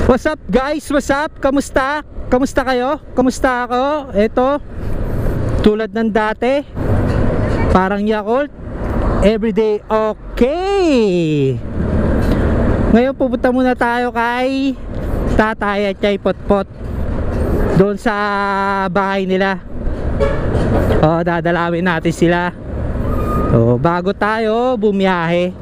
What's up guys? What's up? Kamusta? Kamusta kayo? Kamusta ako? Ito, tulad ng dati, parang Yakult, everyday okay. Ngayon pupunta muna tayo kay Tatay at kay Potpot, doon sa bahay nila. Dadalawin natin sila. Bago tayo bumiyahe,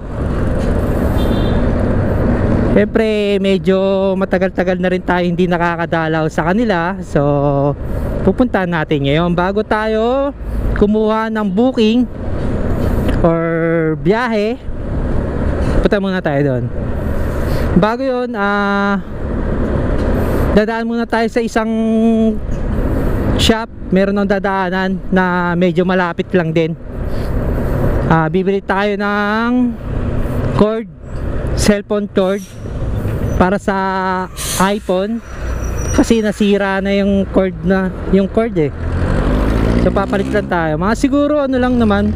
siyempre medyo matagal-tagal na rin tayo hindi nakakadalaw sa kanila. So pupuntahan natin ngayon bago tayo kumuha ng booking or biyahe. Punta muna tayo doon. Bago yun, dadaan muna tayo sa isang shop. Meron ng dadaanan na medyo malapit lang din. Bibili tayo ng cord, cellphone cord para sa iPhone kasi nasira na yung cord eh. So papalit lang tayo. Mga siguro ano lang naman,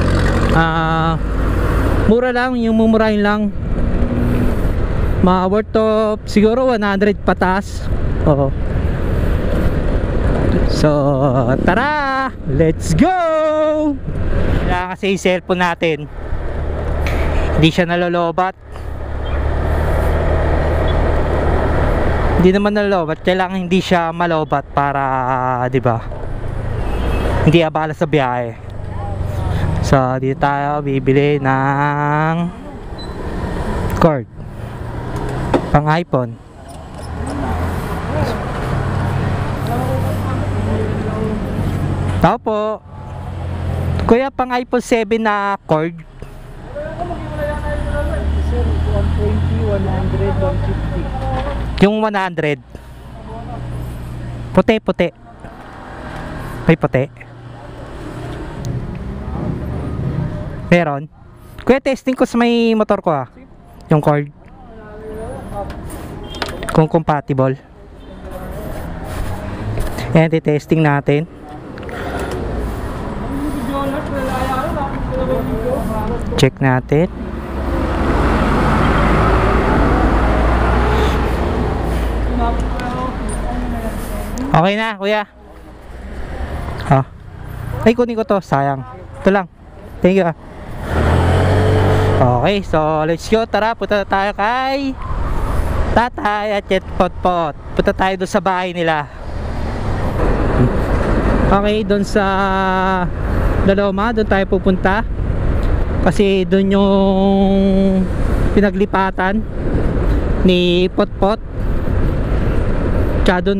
mura lang, yung mumurahin lang. Mga worth of siguro 100 patas. Oo. So tara, let's go! Kailangan kasi yung cellphone natin hindi siya nalolobat. Hindi naman nalolobat, kailangan hindi siya malobat para, di ba, hindi abala sa biyahe. So dito tayo bibili ng cord pang iPhone. Tao po kuya, pang iPhone 7 na cord. 120, 100, 150. Yung 100 puti. May puti. Meron. Kuya, testing ko sa may motor ko yung cord, kung compatible. Ayan, testing natin. Check natin. Okay na kuya. Ay, kunin ko to, sayang. Ito lang. Thank you. Okay, so let's go. Tara, punta tayo kay Tatay at Potpot. Punta tayo doon sa bahay nila. Okay, doon sa Laloma, doon tayo pupunta kasi doon yung pinaglipatan ni Potpot. Tsaka doon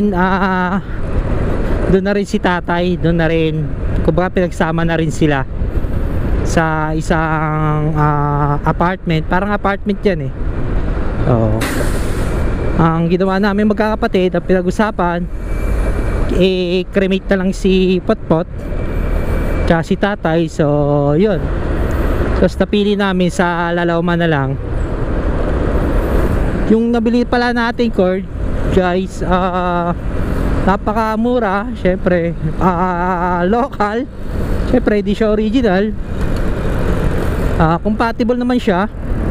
na rin si Tatay, doon na rin, kumbaga pinagsama na rin sila sa isang apartment, parang apartment yan eh. Ang ginawa namin magkakapatid, ang pinag-usapan, cremate na lang si Potpot tsaka si Tatay. So yun, so napili namin sa Lalauman na lang. Yung nabili pala natin cord guys, napakamura. Syempre local, syempre di siya original. Compatible naman siya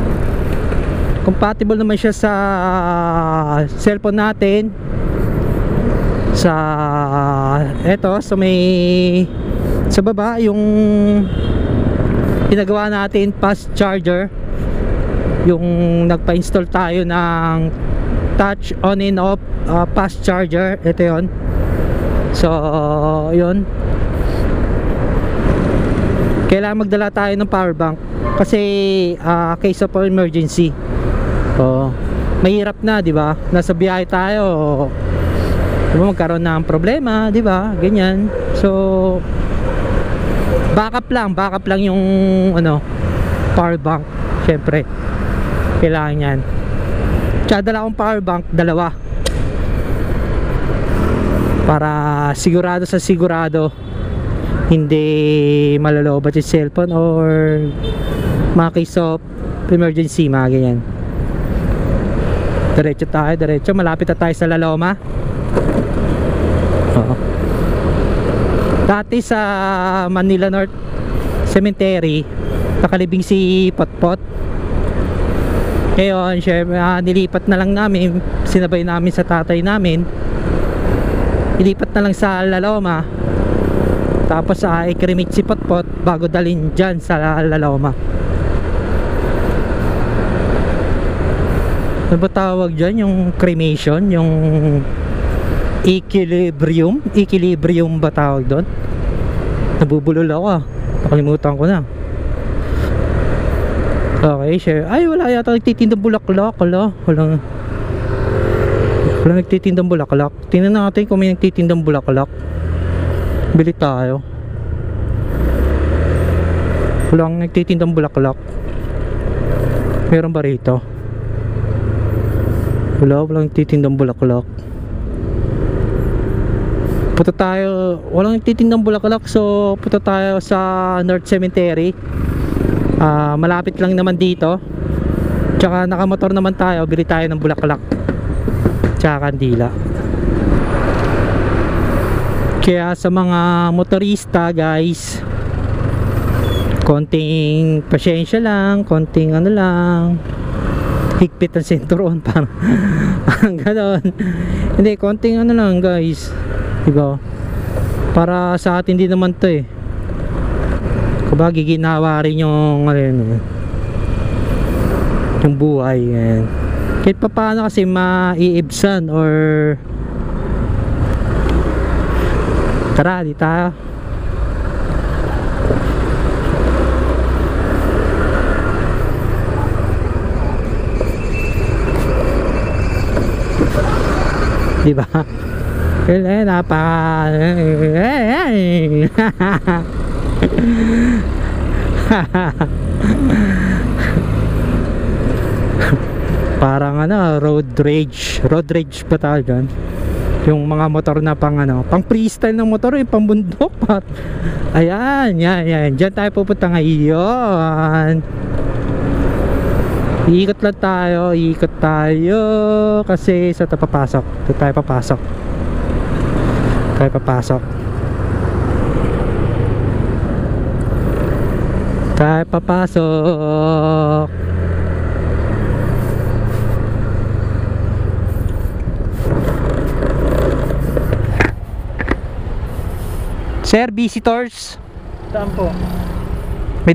sa cellphone natin. Sa eto, so may sa baba yung pinagawa natin fast charger, yung nagpa-install tayo ng touch on and off fast charger. Ito yon. So yun, kailangan magdala tayo ng power bank kasi case of emergency. Mahirap na, di ba? Nasa biyahe tayo, diba, magkaroon ng problema, di ba? Ganyan. So backup lang yung power bank. Syempre kailangan yan. Tsaka dala akong power bank, dalawa, para sigurado hindi malalobat yung cellphone or mga case of emergency, mga ganyan. Diretso, malapit na tayo sa Laloma. Dati sa Manila North Cemetery nakalibing si Potpot. Ngayon syempre nilipat na lang namin, sinabay namin sa tatay namin, ilipat na lang sa Laloma, tapos i-cremate si Potpot bago dalhin dyan sa Laloma. Ano ba tawag dyan? Yung cremation, yung equilibrium ba tawag doon? Nabubulol ako nakalimutan ko na. Okay, share. Ay, wala yata nagtitindang bulaklak. Walang nagtitindang bulaklak. Tingnan natin kung may nagtitindang bulaklak. Bili tayo. Walang nagtitindang bulaklak. Meron ba rito? Walang nagtitindang bulaklak. Punta tayo. Walang nagtitindang bulaklak, so punta tayo sa North Cemetery. Malapit lang naman dito. Tsaka nakamotor naman tayo, bili tayo ng bulaklak tsaka kandila. Kaya sa mga motorista guys, konting pasyensya lang, konting ano lang, higpit ang senturon parang ganon. Hindi, konting ano lang guys, diba? Para sa atin din naman to eh. Kabagi ginawa rin yung yung buhay yan. Kahit pa paano kasi maiibsan or tara, di tayo. Diba? Napaka parang road rage ba tawag dyan? Yung mga motor na pang freestyle ng motor, yung pang bundok. Ayan, yan dyan tayo pupunta ngayon. Ikot tayo kasi sa tayo papasok. Sir, visitors. Saan po? May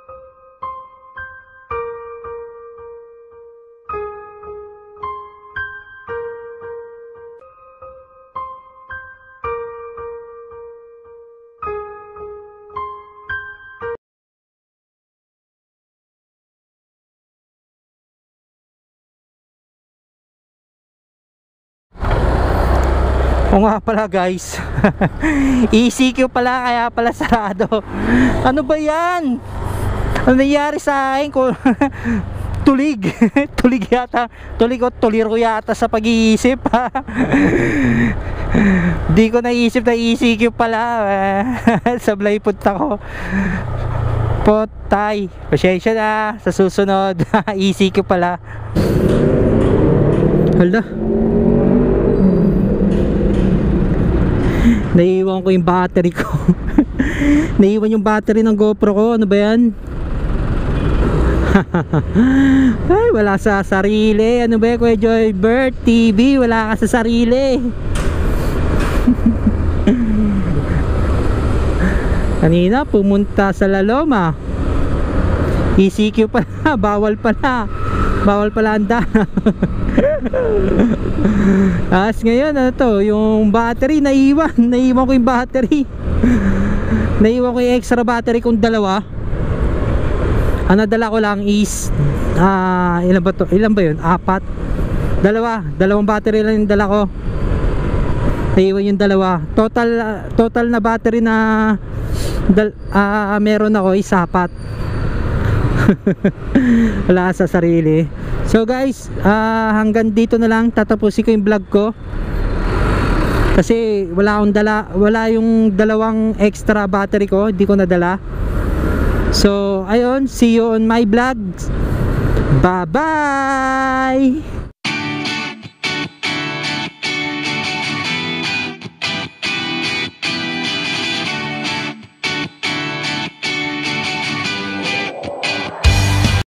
O nga pala guys, ECQ pala, kaya pala sarado. Ano ba yan? Ano nangyari sa akin? Tulig yata, tulig o tuliro yata sa pag-iisip. Di ko naisip na ECQ pala. Sablay punta ko. Potay, pasensya na sa susunod. ECQ pala. Hala, naiiwan ko yung battery ko. Naiiwan yung battery ng GoPro ko. Ano ba yan? Ay, wala sa sarili. Ano ba yan, Kuya Joybert TV? Wala ka sa sarili. Kanina pumunta sa Laloma, ECQ pala. Bawal pala ang daan. As ngayon yung battery naiwan ko yung battery. Naiwan ko yung extra battery kong dalawa. Ang nadala ko lang is ilan ba yun? 4. Dalawang battery lang yung dala ko. Naiwan yung dalawa. Total na battery na meron ako is 4. Wala sa sarili. So guys, hanggang dito na lang tatapusin ko yung vlog ko. Kasi wala yung dalawang extra battery ko, hindi ko nadala. So ayun, see you on my vlog. Bye bye.